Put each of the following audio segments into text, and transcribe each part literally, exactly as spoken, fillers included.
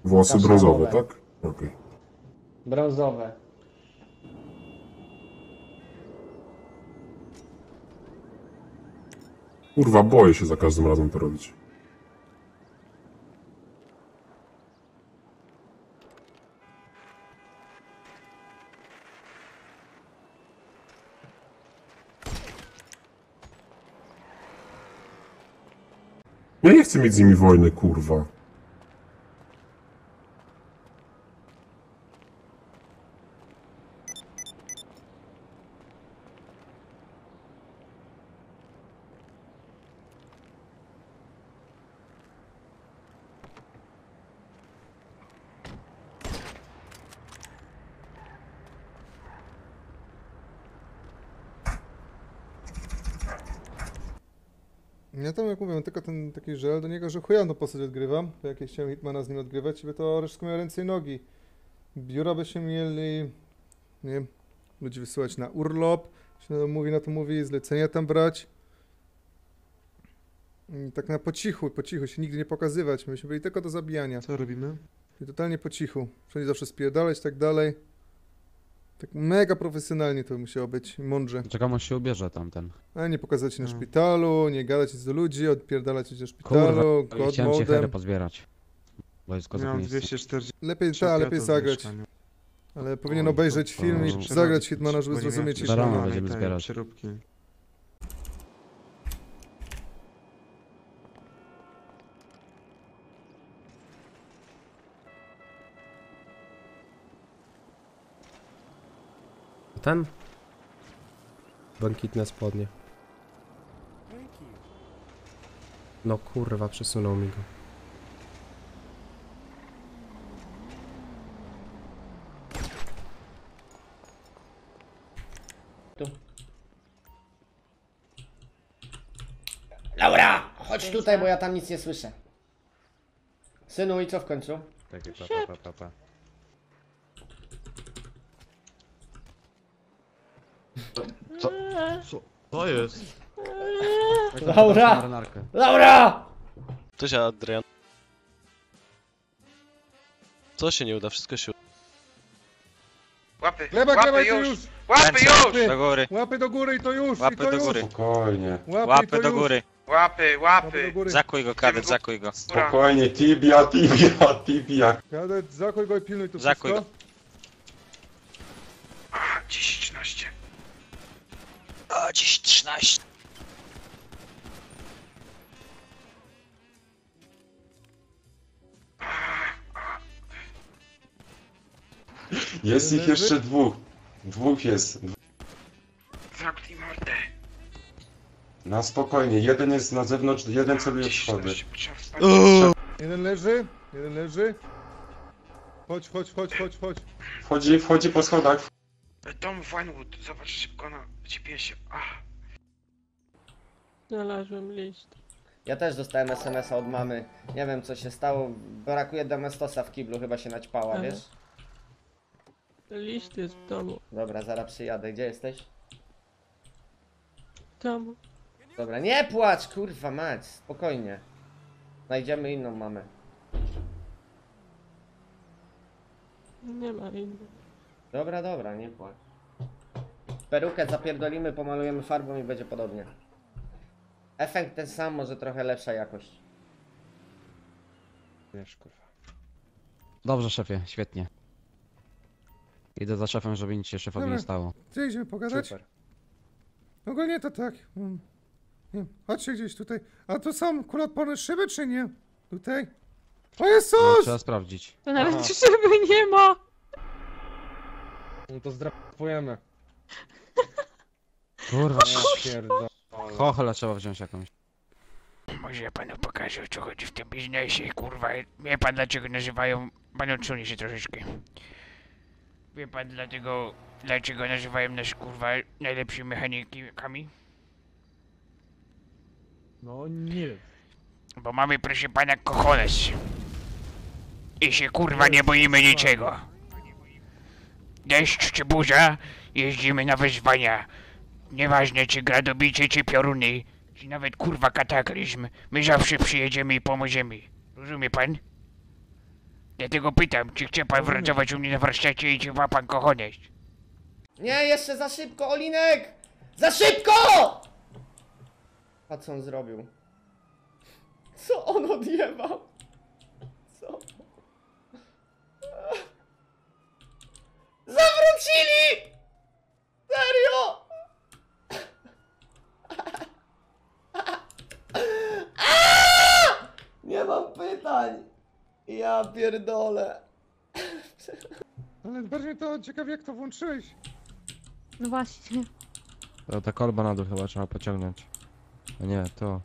Włosy brązowe, tak? Okej. Okay. Brązowe. Kurwa, boję się za każdym razem to robić. Ja nie chcę mieć z nimi wojny, kurwa. Ja tam jak mówię, tylko ten taki żel do niego, że chujowną postać odgrywam, bo jak ja chciałem Hitmana z nim odgrywać, by to resztę miał ręce i nogi. Biura byśmy mieli, nie wiem, ludzi wysyłać na urlop, się mówi na to mówi, zlecenia tam brać. I tak na po cichu, po cichu się nigdy nie pokazywać, myśmy byli tylko do zabijania. Co robimy? I totalnie po cichu, wszędzie zawsze spierdalać i tak dalej. Tak mega profesjonalnie to musiało być, mądrze. Czekam aż się ubierze tamten. A nie pokazać się na No. szpitalu, nie gadać nic do ludzi, odpierdalać się ze szpitalu, Kurwa, god chciałem cię herę modem. pozbierać. Bo jest kozak Miałem miejsce. dwieście czterdzieści Lepiej, kwiatów ta, lepiej w zagrać. mieszkaniu. Ale powinien Oj, obejrzeć to- film i to- zagrać Hitmana, żeby bo nie miałem zrozumieć Do rana Hitmana. będziemy tej zbierać. Przeróbki. Ten? Błękitne spodnie. No kurwa, przesunął mi go. Tu. Laura! Chodź tutaj, bo ja tam nic nie słyszę. Synu, i co w końcu? Takie pa, pa, pa, pa, pa. Co? Co? To jest? Laura! Marynarkę. Laura! To się Adrian. Co się nie uda? Wszystko się uda. Łapy, Gleba, łapy gleba, już! już! Łapy już! Do góry. Łapy do góry i to już! I Łapy to do już! góry. Spokojnie. Łapy, i to Łapy do już. góry. Łapy, Łapy do łapy! góry. Zakuj go, kadet, zakuj go. Spokojnie, tibia, tibia, tibia. Kadet, zakuj go i pilnuj tu Zakuj wszystko. A, dziesięć, trzynaście. O, dziś trzynaście. Jest ich jeszcze dwóch. Dwóch jest. Zamknij mordę. Na spokojnie, jeden jest na zewnątrz, jeden celuje w dziesięć, schody. trzynaście, trzeba wstać. Jeden leży, jeden leży. Chodź, chodź, chodź, chodź, chodź. Wchodzi, wchodzi po schodach. Dom Vinewood, zobacz szybko na G P S-ie. Ach, Znalazłem list. Ja też dostałem es em es a od mamy. Nie wiem co się stało. Brakuje Domestosa w kiblu, chyba się naćpała, Aha. wiesz? List jest w domu. Dobra, zaraz przyjadę. Gdzie jesteś? W domu. Dobra, nie płacz, kurwa mać, spokojnie. Znajdziemy inną mamę. Nie ma innej. Dobra, dobra, nie płacz. Perukę zapierdolimy, pomalujemy farbą i będzie podobnie. Efekt ten sam, może trochę lepsza jakość. Wiesz, kurwa. Dobrze, szefie, świetnie. Idę za szefem, żeby nic się szefowi Dobra. nie stało. Gdzie idziemy pogadać? Super. Ogólnie to tak. Mm. Nie, chodźcie gdzieś tutaj. A to są kuloodporne szyby, czy nie? Tutaj? O No, Jezus! trzeba sprawdzić. To nawet szyby nie ma! No to zdrapujemy. Kurwa, Pierdolę. chochle trzeba wziąć jakąś. może ja panu pokażę, o co chodzi w tym biznesie, kurwa. Wie pan dlaczego nazywają... Pan odsunie się troszeczkę. Wie pan dlatego, dlaczego nazywają nas, kurwa, najlepszymi mechanikami? No nie. Bo mamy, proszę pana, cojones. I się, kurwa, nie boimy niczego. Deszcz czy burza, jeździmy na wyzwania. Nieważne czy gradobicie, czy pioruny, czy nawet, kurwa, kataklizm. My zawsze przyjedziemy i pomożemy. Rozumie pan? Dlatego pytam, czy chce pan pracować u mnie na warsztacie i czy ma pan kochones? Nie, jeszcze za szybko, Olinek! Za szybko! A co on zrobił? Co on odjebał? Co? Zawrócili! Serio? Aaaa! Nie mam pytań. Ja pierdolę. Ale bardziej to ciekawie jak to włączyłeś. No właśnie. To ta kolba na dół chyba trzeba pociągnąć. No nie, to.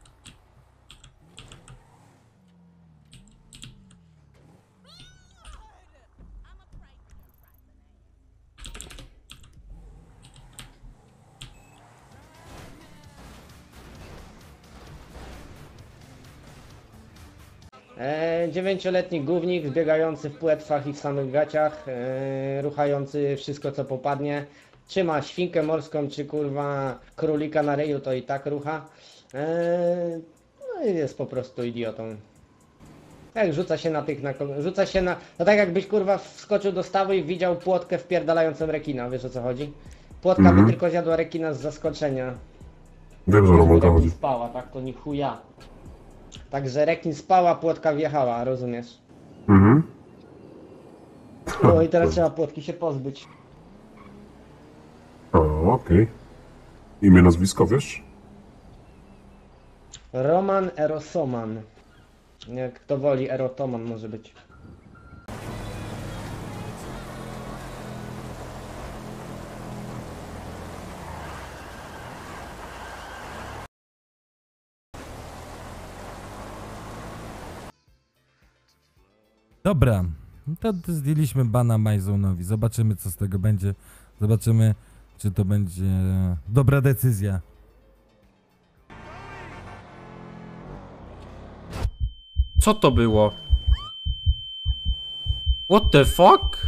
E, dziewięcioletni gównik biegający w płetwach i w samych gaciach, e, ruchający wszystko co popadnie. Trzyma świnkę morską czy kurwa królika na ryju, to i tak rucha. E, no i jest po prostu idiotą. Jak rzuca się na tych, na, ko- rzuca się na... No tak jakbyś kurwa wskoczył do stawu i widział płotkę wpierdalającą rekina, wiesz o co chodzi? Płotka Mhm. by tylko zjadła rekina z zaskoczenia. Wiem, że Roman to Rekin chodzi. spała, tak to ni chuja. Także rekin spała, płotka wjechała, rozumiesz? Mhm. No i teraz trzeba płotki się pozbyć. A, okej. Imię, nazwisko, wiesz? Roman Erosoman. Jak kto woli, Erotoman może być. Dobra, no to zdjęliśmy bana Majzonowi. Zobaczymy co z tego będzie. Zobaczymy czy to będzie dobra decyzja. Co to było? What the fuck?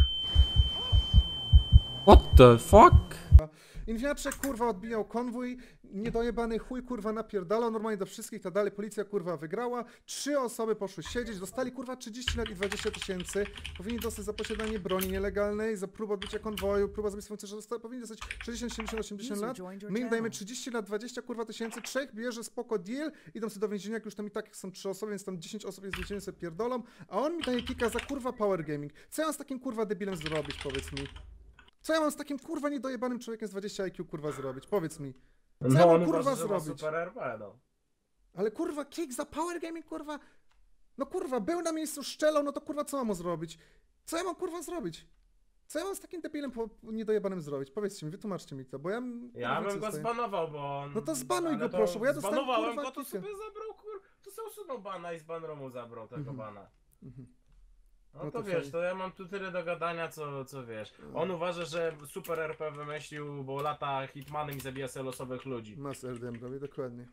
What the fuck? Inwiaczek kurwa odbijał konwój, niedojebany chuj kurwa napierdalał normalnie do wszystkich, tak dalej, policja kurwa wygrała, trzy osoby poszły siedzieć, dostali kurwa trzydzieści lat i dwadzieścia tysięcy, powinni dostać za posiadanie broni nielegalnej, za próbę odbycia konwoju, próba zabójstwa funkcjonariusza, powinni dostać sześćdziesiąt, siedemdziesiąt, osiemdziesiąt lat, my im dajemy trzydzieści lat, dwadzieścia kurwa tysięcy, trzech bierze spoko deal, idą sobie do więzienia, jak już tam i tak są trzy osoby, więc tam dziesięć osób jest w więzieniu, sobie pierdolą, a on mi daje kika za kurwa power gaming. Co ja mam z takim kurwa debilem zrobić, powiedz mi? Co ja mam z takim kurwa niedojebanym człowiekiem z dwadzieścia I Q kurwa zrobić? Powiedz mi. Co ja mam kurwa zrobić? Super R P, no. Ale kurwa kick za power gaming kurwa? No kurwa, był na miejscu, szczelał, no to kurwa co mam mu zrobić? Co ja mam kurwa zrobić? Co ja mam z takim debilem po, niedojebanym zrobić? Powiedzcie mi, wytłumaczcie mi to, bo ja... Ja bym go zbanował, bo on... No to zbanuj ale go to proszę, bo ja dostałem zbanowałem kurwa go, to kicka. sobie zabrał kur... To sobie usunął bana i z banromu zabrał tego Mhm. bana. Mhm. No No to to wiesz, fajnie. to ja mam tu tyle do gadania, co, co wiesz. On uważa, że Super R P wymyślił, bo lata Hitmanem i zabija sobie losowych ludzi. Mass R D M robię, dokładnie.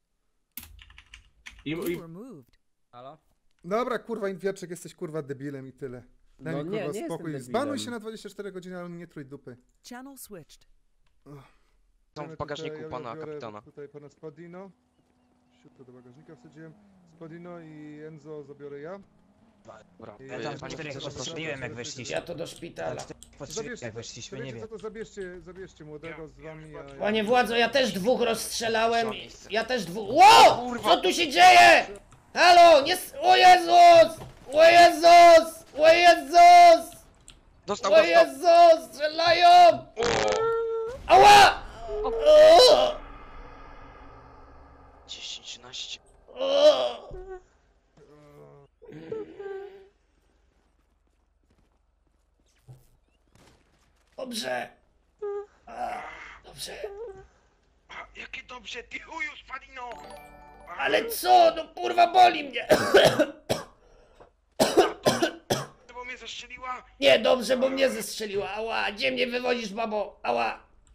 I, i Halo? Dobra kurwa, Inwiaczek, jesteś kurwa debilem i tyle. Daj No mi nie, kurwa nie spokój, jestem zbanuj debilem. się na dwadzieścia cztery godziny, ale nie trój dupy. Channel switched. Są w bagażniku pana kapitana. Tutaj pana Spadino. Siutko do bagażnika wsadziłem. Spadino i Enzo zabiorę ja. Dobra, I- ja tam Panie czterech profesorze, postrzeliłem, jak proszę, weszliście. Ja to do szpitala. Zabierzcie, jak weszliśmy, to nie wiecie wiem. co, to zabierzcie, zabierzcie młodego z wami, a ja... Panie władzo, ja też dwóch rozstrzelałem. Ja też dwóch... Ło! Co tu się dzieje? Halo, nie... s- O Jezus! O Jezus! O Jezus! Dostał, O dostał! Jezus! Strzelają! Ała! O! dziesięć, trzynaście. O! Dobrze. A, Dobrze. Jakie dobrze, ty chuju Spadino! Ale co? No kurwa boli mnie. Bo mnie zastrzeliła! Nie, dobrze, bo mnie zestrzeliła. Ała, gdzie mnie wywozisz, babo? Ała.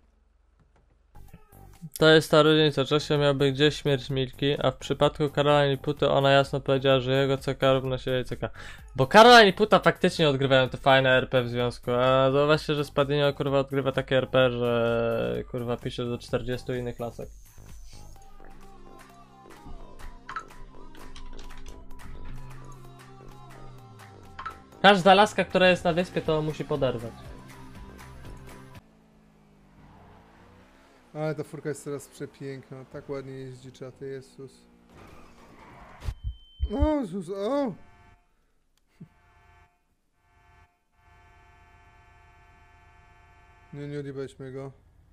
To jest ta różnica, Czesio miałby gdzieś śmierć Milki, a w przypadku Caroline i Puty ona jasno powiedziała, że jego C K równa się jej C K. Bo Caroline i Puta faktycznie odgrywają te fajne R P w związku, a zobaczcie, że Spadinio kurwa odgrywa takie R P, że kurwa pisze do czterdziestu innych lasek. Każda laska, która jest na wyspie, to musi poderwać. Ale ta furka jest teraz przepiękna, tak ładnie jeździ, czaty, Jezus. O, Jezus, o! Nie, nie odjebaliśmy go.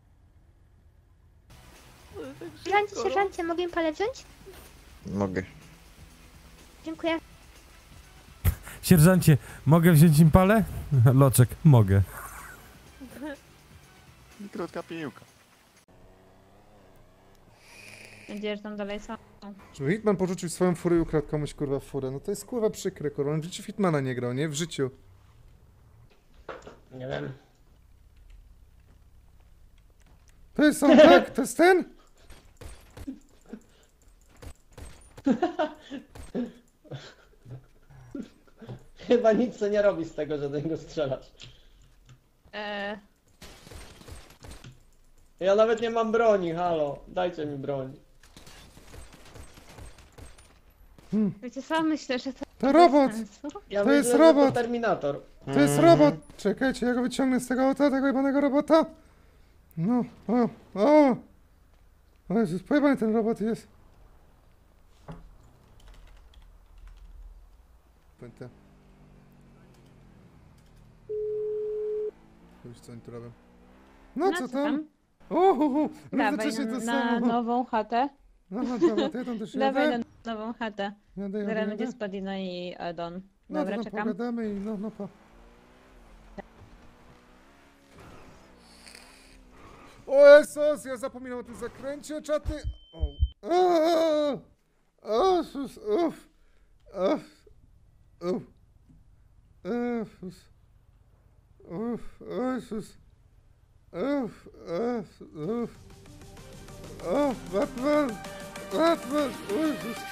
Sierżancie, sierżancie, mogę palę wziąć? Mogę. Dziękuję. Sierżancie, mogę wziąć impalę? Loczek, mogę. Krótka piłka. Mam nadzieję, że tam dalej są. Żeby Hitman porzucił swoją furę i ukradł komuś kurwa furę, no to jest kurwa przykre, kurwa. On w życiu Hitmana nie grał, nie? W życiu. Nie wiem. To jest on, tak? To jest ten? Chyba nic co nie robi z tego, że do niego strzelasz. Eee, Ja nawet nie mam broni, halo. Dajcie mi broń. wiecie co? Myślę, że to... To robot! sensu. Ja To myślę, jest że robot. To Terminator. To jest robot! Czekajcie, ja go wyciągnę z tego auta, tego jebanego robota. No, o, o! O Jezus, pojebany ten robot jest. Pętę. Już co oni tu robią? No, No, co co tam? tam? O, ho, ho, Dawaj równocześnie na, to na samo. nową chatę. Aha, dobra, to ja tam też Dawaj jadę. na nową chatę. Jadę, jadę, Zaraz jadę. będzie Spadina i Adon. No Dobra, to tam czekam. pogadamy i no, no pa. O Jezus, ja zapominam o tym zakręcie, czaty. O, o, o, Jezus, uff, uff, uff, uff, uff, o Jezus, uff, uff, uff, uff, Batman, Batman, o Jezus.